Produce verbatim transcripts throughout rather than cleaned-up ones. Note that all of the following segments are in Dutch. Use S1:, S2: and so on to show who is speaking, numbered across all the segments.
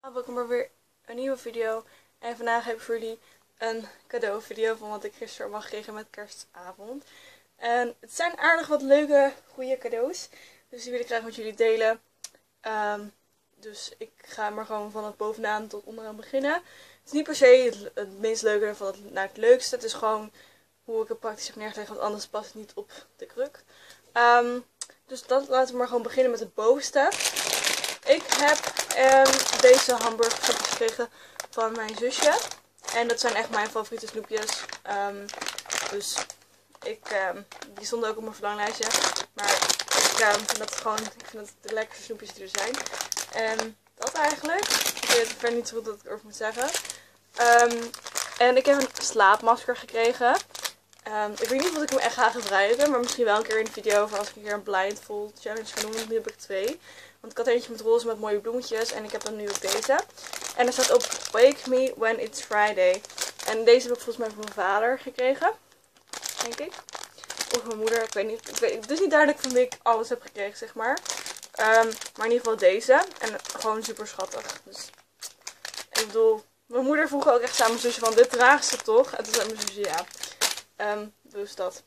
S1: Welkom bij weer een nieuwe video. En vandaag heb ik voor jullie een cadeau video van wat ik gisteren allemaal gekregen met kerstavond. En het zijn aardig wat leuke, goede cadeaus. Dus die wil ik graag met jullie delen. Um, dus ik ga maar gewoon van het bovenaan tot onderaan beginnen. Het is niet per se het, het minst leuke van het, naar het leukste. Het is gewoon hoe ik het praktisch heb neergelegd, want anders past het niet op de kruk. Um, dus dat, laten we maar gewoon beginnen met het bovenste. Ik heb um, deze hamburgersnoepjes gekregen van mijn zusje. En dat zijn echt mijn favoriete snoepjes. Um, dus ik, um, die stonden ook op mijn verlanglijstje. Maar ik um, vind dat gewoon, ik vind dat de lekkerste snoepjes die er zijn. En dat eigenlijk. Ik weet verder niet zo goed wat ik erover moet zeggen. Um, en ik heb een slaapmasker gekregen. Um, ik weet niet of ik hem echt ga gebruiken. Maar misschien wel een keer in de video. Of als ik een keer een blindfold challenge ga doen. Nu heb ik twee. Want ik had eentje met roze met mooie bloemetjes. En ik heb dan nu ook deze. En er staat op Wake Me When It's Friday. En deze heb ik volgens mij van mijn vader gekregen. Denk ik. Of mijn moeder. Ik weet niet. Ik weet, het is niet duidelijk van wie ik alles heb gekregen, zeg maar. Um, maar in ieder geval deze. En gewoon super schattig. Dus ik bedoel. Mijn moeder vroeg ook echt aan mijn zusje van, dit draagt ze toch? En toen zei mijn zusje ja. Um, dus dat.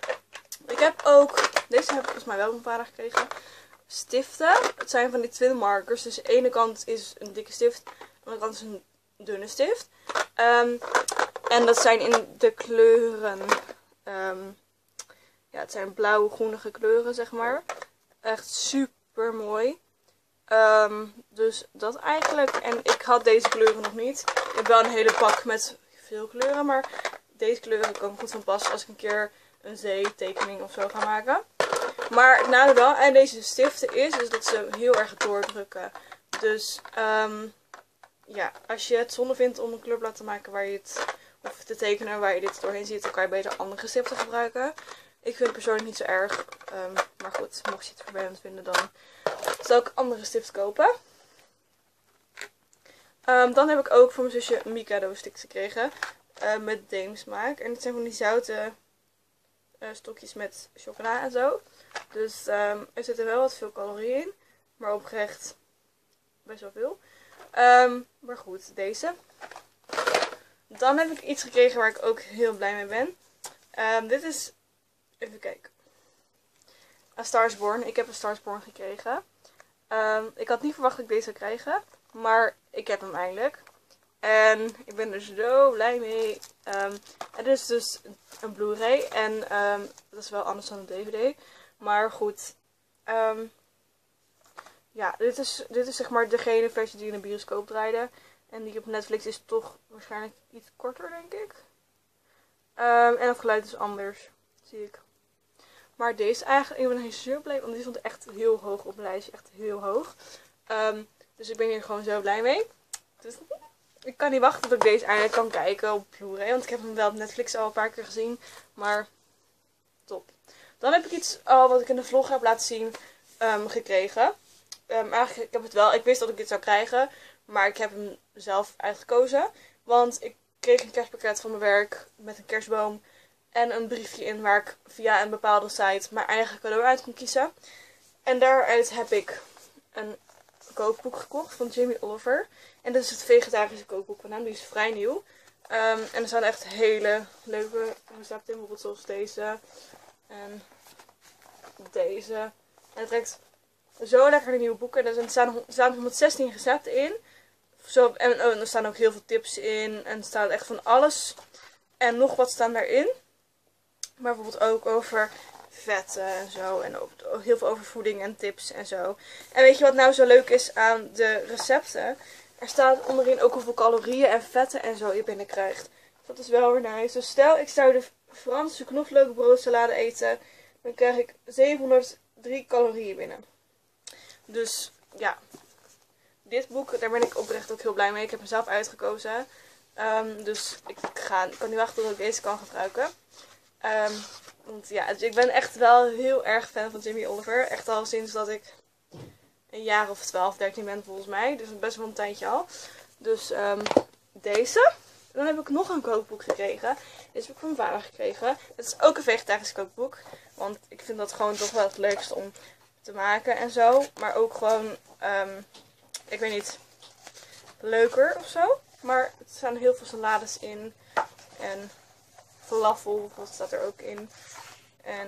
S1: Ik heb ook. Deze heb ik volgens mij wel van mijn vader gekregen. Stiften. Het zijn van die twin markers. Dus de ene kant is een dikke stift. De andere kant is een dunne stift. Um, en dat zijn in de kleuren. Um, ja, het zijn blauwe, groenige kleuren, zeg maar. Echt super mooi. Um, dus dat eigenlijk. En ik had deze kleuren nog niet. Ik heb wel een hele pak met veel kleuren. Maar deze kleuren kan goed van pas als ik een keer een zeetekening of zo ga maken. Maar het nadeel wel aan deze stiften is, is dat ze heel erg doordrukken. Dus um, ja, als je het zonde vindt om een kleurblad te maken waar je het, of te tekenen waar je dit doorheen ziet, dan kan je beter andere stiften gebruiken. Ik vind het persoonlijk niet zo erg. Um, maar goed, mocht je het vervelend vinden, dan zal ik andere stiften kopen. Um, dan heb ik ook voor mijn zusje Mikado sticks gekregen. Uh, met deemsmaak. En het zijn van die zoute uh, stokjes met chocola en zo. Dus um, er zitten wel wat veel calorieën in. Maar oprecht best wel veel. Um, maar goed, deze. Dan heb ik iets gekregen waar ik ook heel blij mee ben. Um, dit is, even kijken. A Star is Born. Ik heb een Star is Born gekregen. Um, ik had niet verwacht dat ik deze zou krijgen. Maar ik heb hem eindelijk. En ik ben er zo blij mee. Um, het is dus een Blu-ray. En um, dat is wel anders dan een D V D. Maar goed. Um, ja, dit is, dit is zeg maar degene versie die in de bioscoop draaide. En die op Netflix is toch waarschijnlijk iets korter, denk ik. Um, en het geluid is anders. Zie ik. Maar deze eigenlijk, ik ben er zo blij mee. Want die stond echt heel hoog op mijn lijstje. Echt heel hoog. Um, dus ik ben hier gewoon zo blij mee. Dus ik kan niet wachten tot ik deze eindelijk kan kijken op Blu-ray. Want ik heb hem wel op Netflix al een paar keer gezien. Maar top. Dan heb ik iets al wat ik in de vlog heb laten zien um, gekregen. Um, eigenlijk, ik heb het wel. Ik wist dat ik dit zou krijgen. Maar ik heb hem zelf uitgekozen. Want ik kreeg een kerstpakket van mijn werk met een kerstboom. En een briefje in waar ik via een bepaalde site mijn eigen cadeau uit kon kiezen. En daaruit heb ik een kookboek gekocht van Jamie Oliver. En dit is het vegetarische kookboek van hem. Die is vrij nieuw. Um, en er staan echt hele leuke recepten in. Bijvoorbeeld zoals deze. En deze. En het trekt zo lekker de nieuwe boeken. Er staan, er staan honderdzestien recepten in. Zo, en, en er staan ook heel veel tips in. En er staat echt van alles. En nog wat staan daarin. Maar bijvoorbeeld ook over vetten en zo. En over, heel veel over voeding en tips en zo. En weet je wat nou zo leuk is aan de recepten? Er staat onderin ook hoeveel calorieën en vetten en zo je binnenkrijgt. Dat is wel weer nice. Dus stel ik zou de Franse knoflookbroodsalade eten. Dan krijg ik zevenhonderddrie calorieën binnen. Dus ja. Dit boek, daar ben ik oprecht ook heel blij mee. Ik heb hem zelf uitgekozen. Um, dus ik, ga, ik kan niet wachten tot ik deze kan gebruiken. Um, want ja, ik ben echt wel heel erg fan van Jamie Oliver. Echt al sinds dat ik een jaar of twaalf, dertien ben volgens mij. Dus best wel een tijdje al. Dus um, deze. Dan heb ik nog een kookboek gekregen. Deze heb ik van mijn vader gekregen. Het is ook een vegetarisch kookboek. Want ik vind dat gewoon toch wel het leukste om te maken en zo. Maar ook gewoon, um, ik weet niet. leuker of zo. Maar er staan heel veel salades in. En falafel, dat staat er ook in. En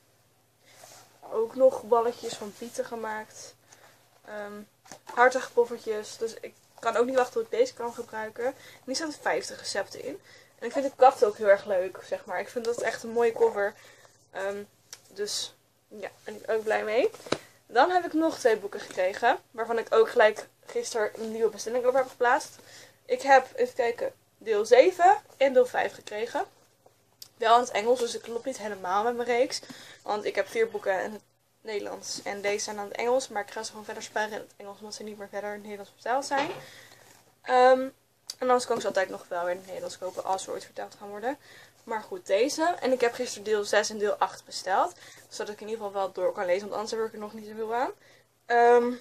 S1: ook nog balletjes van bieten gemaakt. Um, hartige poffertjes. Dus ik kan ook niet wachten tot ik deze kan gebruiken. En hier staan vijftig recepten in. En ik vind de kaft ook heel erg leuk, zeg maar. Ik vind dat echt een mooie cover. Um, dus ja, ben ik ook blij mee. Dan heb ik nog twee boeken gekregen. Waarvan ik ook gelijk gisteren een nieuwe bestelling over heb geplaatst. Ik heb, even kijken, deel zeven en deel vijf gekregen. Wel in het Engels, dus ik klopt niet helemaal met mijn reeks. Want ik heb vier boeken in het Nederlands. En deze zijn aan het Engels. Maar ik ga ze gewoon verder sparen in het Engels. Omdat ze niet meer verder in het Nederlands vertaald zijn. Um, en anders kan ik ze altijd nog wel in het Nederlands kopen. Als ze ooit vertaald gaan worden. Maar goed, deze. En ik heb gisteren deel zes en deel acht besteld. Zodat ik in ieder geval wel door kan lezen. Want anders heb ik er nog niet zoveel aan. Um,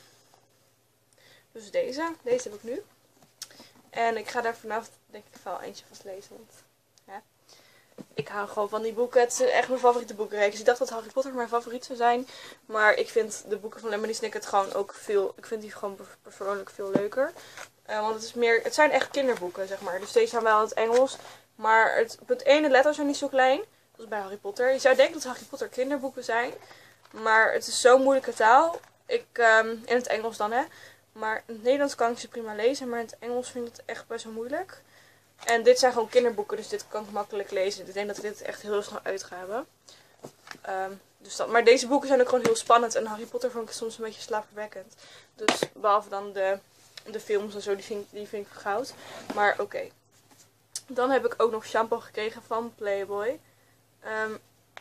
S1: dus deze. Deze heb ik nu. En ik ga daar vanavond denk ik wel eentje vast lezen. Want ja, ik hou gewoon van die boeken. Het is echt mijn favoriete boekenreeks. Ik dacht dat Harry Potter mijn favoriet zou zijn. Maar ik vind de boeken van Lemony Snicket gewoon ook veel... Ik vind die gewoon persoonlijk veel leuker. Uh, want het is meer... Het zijn echt kinderboeken, zeg maar. Dus deze zijn wel in het Engels. Maar het punt ene letters zijn niet zo klein. Dat is bij Harry Potter. Je zou denken dat Harry Potter kinderboeken zijn. Maar het is zo'n moeilijke taal. Ik, um, in het Engels dan, hè. Maar in het Nederlands kan ik ze prima lezen. Maar in het Engels vind ik het echt best wel moeilijk. En dit zijn gewoon kinderboeken. Dus dit kan ik makkelijk lezen. Ik denk dat ik dit echt heel snel uit ga hebben. Um, dus dat, maar deze boeken zijn ook gewoon heel spannend. En Harry Potter vond ik soms een beetje slaapverwekkend. Dus behalve dan de, de films en zo. Die vind, die vind ik goud. Maar oké. Okay. Dan heb ik ook nog shampoo gekregen van Playboy. Um,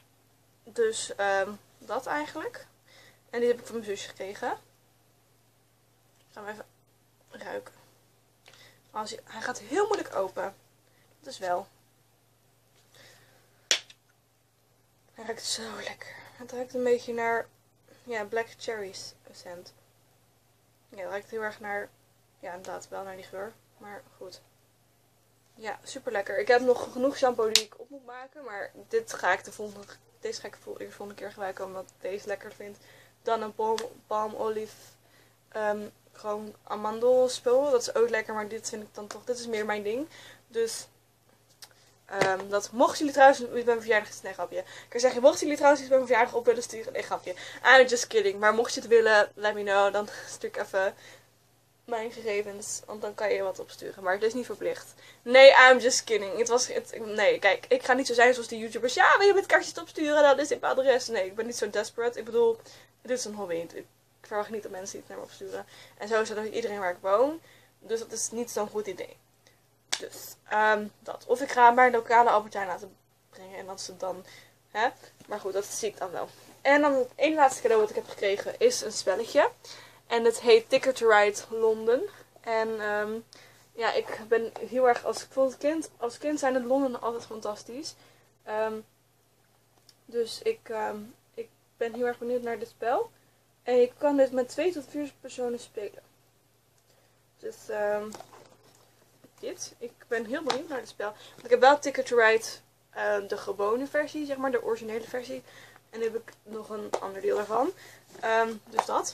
S1: dus um, dat eigenlijk. En die heb ik van mijn zusje gekregen. Gaan we even ruiken. Als hij, hij gaat heel moeilijk open. Dat is wel. Hij ruikt zo lekker. Het ruikt een beetje naar ja, Black Cherries scent. Ja, het ruikt heel erg naar, ja inderdaad wel naar die geur. Maar goed. Ja, super lekker. Ik heb nog genoeg shampoo die ik op moet maken. Maar dit ga ik de volgende, deze ga ik de volgende keer gebruiken. Omdat ik deze lekker vind. Dan een palm, palm olive. Um, gewoon amandelspul. Dat is ook lekker. Maar dit vind ik dan toch. Dit is meer mijn ding. Dus. Um, dat mochten jullie trouwens iets bij mijn verjaardag iets. Nee, grapje. Ik kan zeggen, mochten jullie trouwens iets bij mijn verjaardag op willen sturen. Nee, grapje. I'm just kidding. Maar mocht je het willen, let me know. Dan stuur ik even mijn gegevens. Want dan kan je wat opsturen. Maar het is niet verplicht. Nee, I'm just kidding. Het was, het, nee, kijk. Ik ga niet zo zijn zoals die YouTubers. Ja, wil je met kaartjes opsturen? Dan is dit mijn adres. Nee, ik ben niet zo desperate. Ik bedoel, dit is een hobby. Ik verwacht niet dat mensen iets naar me opsturen. En zo is dat ook iedereen waar ik woon. Dus dat is niet zo'n goed idee. Dus, um, dat. Of ik ga maar een lokale Albert Heijn laten brengen. En dat ze dan, hè. Maar goed, dat zie ik dan wel. En dan het ene laatste cadeau wat ik heb gekregen is een spelletje. En het heet Ticket to Ride London. En um, ja, ik ben heel erg, als ik vond kind, als kind zijn het Londen altijd fantastisch. Um, dus ik, um, ik ben heel erg benieuwd naar dit spel. En je kan dit met twee tot vier personen spelen. Dus, um, dit. Ik ben heel benieuwd naar het spel. Want ik heb wel Ticket to Ride, uh, de gewone versie, zeg maar, de originele versie. En nu heb ik nog een ander deel daarvan. Um, dus dat.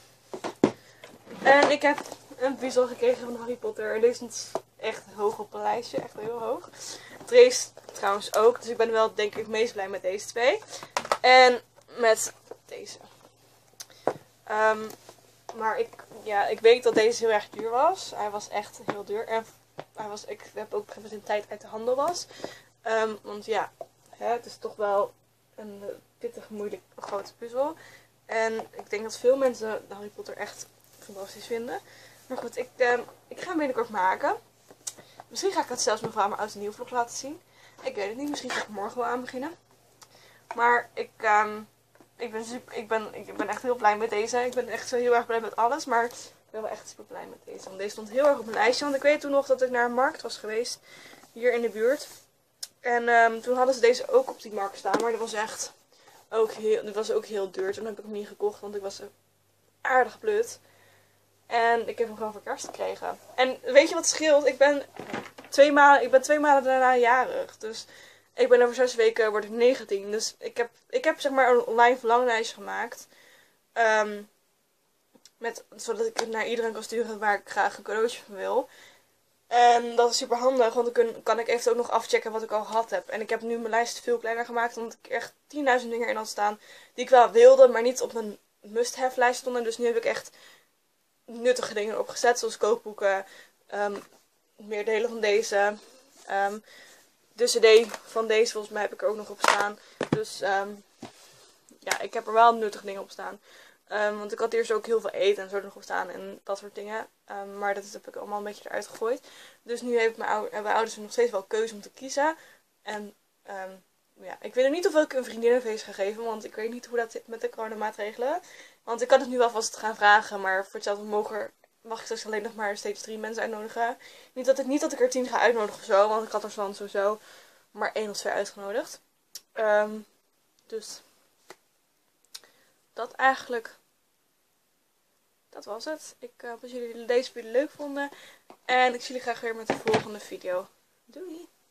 S1: En ik heb een puzzel gekregen van Harry Potter. Deze is echt hoog op een lijstje. Echt heel hoog. Trace trouwens ook. Dus ik ben wel denk ik het meest blij met deze twee. En met deze. Um, maar ik, ja, ik weet dat deze heel erg duur was. Hij was echt heel duur. En hij was, ik heb ook begrepen dat het een tijd uit de handel was. Um, want ja, hè, het is toch wel een pittig, moeilijk, grote puzzel. En ik denk dat veel mensen Harry Potter echt fantastisch vinden. Maar goed, ik, uh, ik ga hem binnenkort maken. Misschien ga ik het zelfs mijn vrouw maar uit een nieuwe vlog laten zien. Ik weet het niet, misschien ga ik morgen wel aan beginnen. Maar ik, um, ik, ben super, ik, ben, ik ben echt heel blij met deze. Ik ben echt zo heel erg blij met alles. Maar ik ben wel echt super blij met deze. Want deze stond heel erg op mijn lijstje. Want ik weet toen nog dat ik naar een markt was geweest. Hier in de buurt. En um, toen hadden ze deze ook op die markt staan. Maar dat was echt ook heel, dat was ook heel duur. Toen heb ik hem niet gekocht. Want ik was aardig blut. En ik heb hem gewoon voor kerst gekregen. En weet je wat scheelt? Ik ben twee maanden, ik ben twee maanden daarna jarig. Dus ik ben over zes weken word ik negentien. Dus ik heb, ik heb zeg maar een online verlanglijstje gemaakt. Um, Met, zodat ik het naar iedereen kan sturen waar ik graag een cadeautje van wil. En dat is super handig, want dan kan, kan ik eventueel ook nog afchecken wat ik al gehad heb. En ik heb nu mijn lijst veel kleiner gemaakt, omdat ik echt tienduizend dingen in had staan die ik wel wilde, maar niet op mijn must-have lijst stonden. Dus nu heb ik echt nuttige dingen opgezet, zoals kookboeken, um, meer delen van deze. Um, de cd van deze volgens mij heb ik er ook nog op staan. Dus um, ja, ik heb er wel nuttige dingen op staan. Um, want ik had eerst ook heel veel eten en zo er nog op staan en dat soort dingen. Um, maar dat heb ik allemaal een beetje eruit gegooid. Dus nu heeft mijn ou hebben mijn ouders nog steeds wel keuze om te kiezen. En um, ja, ik weet nog niet of ik een vriendinnenfeest ga geven. Want ik weet niet hoe dat zit met de coronamaatregelen. Want ik kan het nu wel vast gaan vragen. Maar voor hetzelfde mogen, mag ik straks alleen nog maar steeds drie mensen uitnodigen. Niet dat, ik, niet dat ik er tien ga uitnodigen of zo. Want ik had er dan sowieso maar één of twee uitgenodigd. Um, dus dat eigenlijk... Dat was het. Ik hoop dat jullie deze video leuk vonden. En ik zie jullie graag weer met de volgende video. Doei!